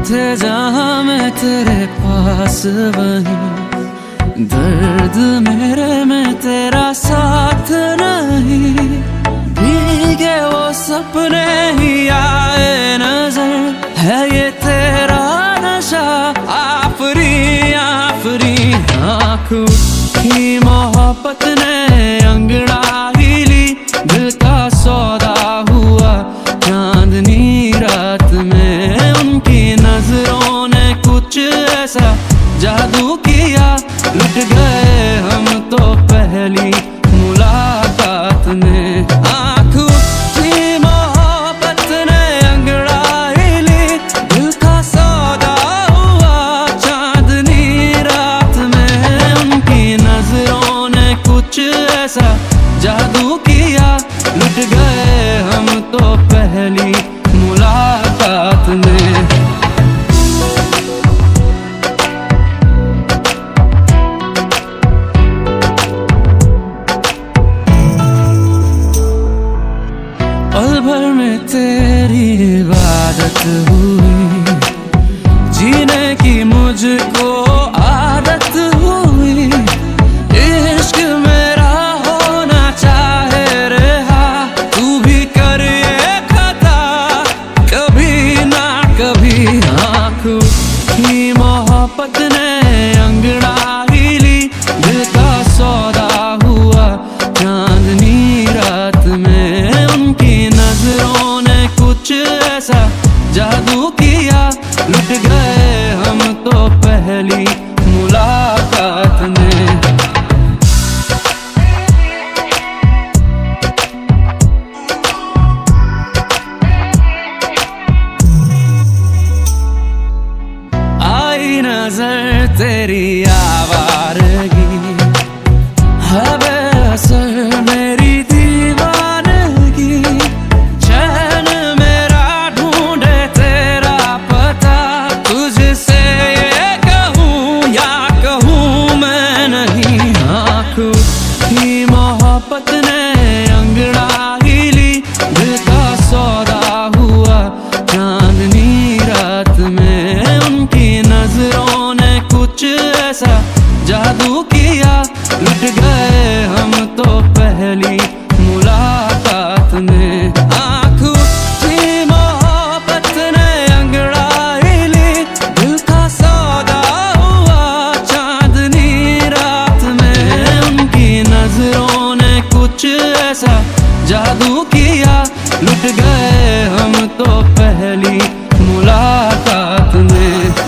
थे जहाँ मैं तेरे पास वहीं, दर्द मेरे में तेरा साथ नहीं। भीगे वो सपने ही आए नजर, है ये तेरा नशा आफरी आफरी। आँख की मोहब्बत ने अंगड़ाई ली, दिल का सौदा हुआ चांदनी रात में। उनकी नजरों ने कुछ ऐसा जादू किया, लुट गए हम तो पहली मुलाकात में। आँख की मोहब्बत ने अंगड़ाई ली, दिल का सौदा हुआ चांदनी रात में। उनकी नजरों ने कुछ ऐसा जादू किया, लुट गए हम तो पहली मुलाकात में। पल भर में तेरी इबादत हुई, जीने की मुझको आदत हुई। इश्क मेरा होना चाहे रहा, तू भी कर ये खता कभी ना कभी। आँख की मोहब्बत ने अंगड़ाई ली, दिल का सौदा हुआ चांदनी रात में। उनकी नजरों ने कुछ ऐसा जादू किया, लुट गए हम तो पहली मुलाकात में। आई नजर तेरी आवारगी, है बेअसर मेरी दीवानगी। चैन मेरा ढूंढे तेरा पता, तुझसे ये कहूँ या कहूँ मैं नहीं। आँख की मोहब्बत ने अंगड़ाई ली, दिल का सौदा हुआ चांदनी रात में। उनकी नजरों ने कुछ ऐसा जादू किया, लुट गए हम तो पहली मुलाकात में। आँख की मोहब्बत ने अंगड़ाई ली, दिल का सौदा हुआ चांदनी रात में। उनकी नजरों ने कुछ ऐसा जादू किया, लुट गए हम तो पहली मुलाकात में।